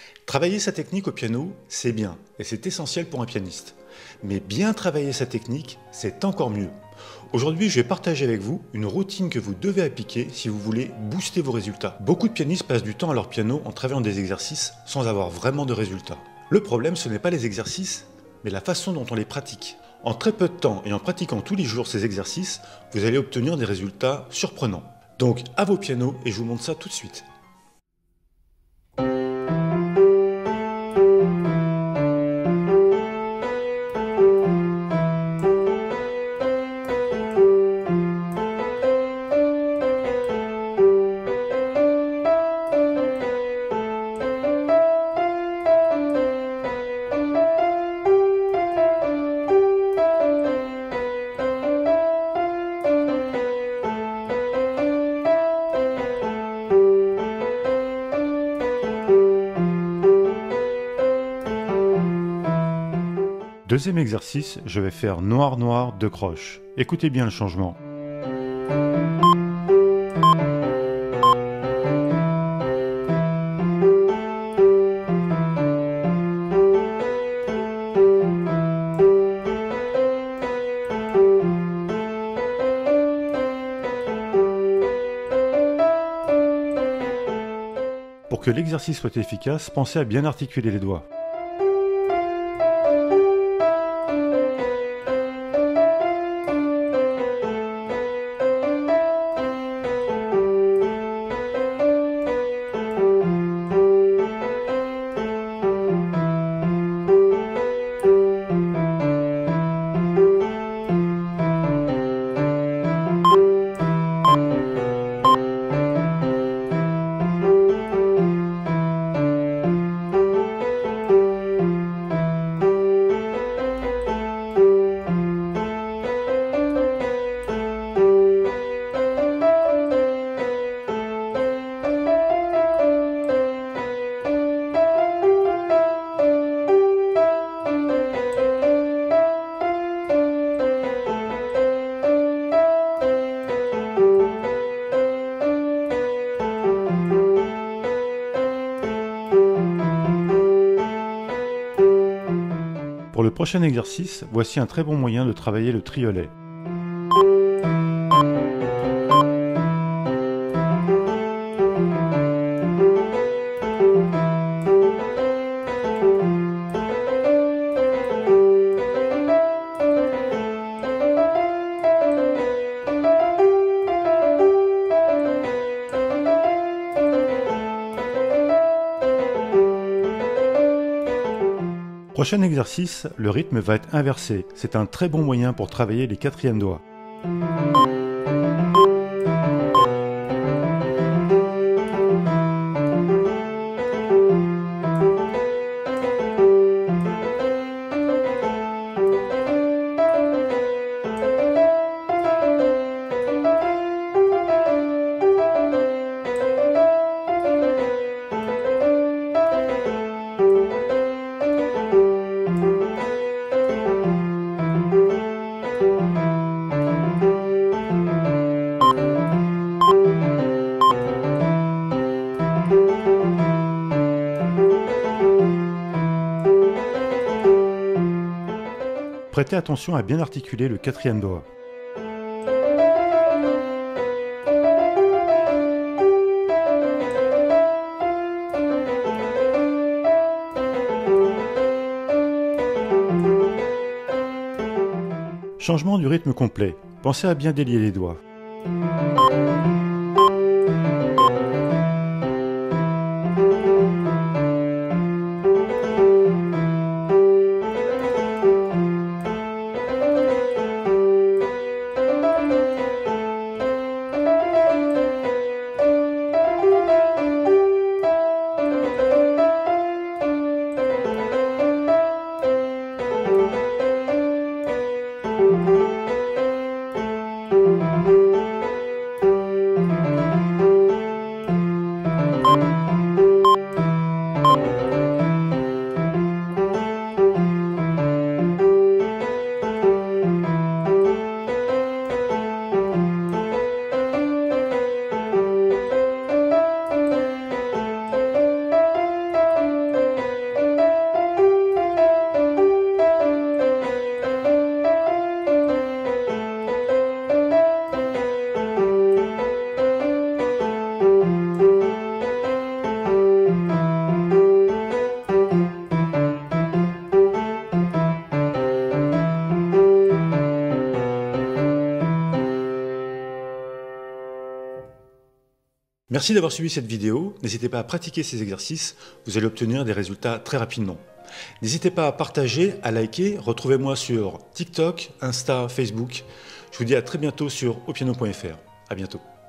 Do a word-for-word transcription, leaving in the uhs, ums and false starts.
Travailler sa technique au piano, c'est bien, et c'est essentiel pour un pianiste. Mais bien travailler sa technique, c'est encore mieux. Aujourd'hui, je vais partager avec vous une routine que vous devez appliquer si vous voulez booster vos résultats. Beaucoup de pianistes passent du temps à leur piano en travaillant des exercices sans avoir vraiment de résultats. Le problème, ce n'est pas les exercices, mais la façon dont on les pratique. En très peu de temps et en pratiquant tous les jours ces exercices, vous allez obtenir des résultats surprenants. Donc, à vos pianos, et je vous montre ça tout de suite. Deuxième exercice, je vais faire noir-noir, deux croches. Écoutez bien le changement. Pour que l'exercice soit efficace, pensez à bien articuler les doigts. Pour le prochain exercice, voici un très bon moyen de travailler le triolet. Prochain exercice, le rythme va être inversé. C'est un très bon moyen pour travailler les quatrièmes doigts. Prêtez attention à bien articuler le quatrième doigt. Changement du rythme complet. Pensez à bien délier les doigts. Thank you. Merci d'avoir suivi cette vidéo. N'hésitez pas à pratiquer ces exercices, vous allez obtenir des résultats très rapidement. N'hésitez pas à partager, à liker. Retrouvez-moi sur TikTok, Insta, Facebook. Je vous dis à très bientôt sur au piano point F R. À bientôt.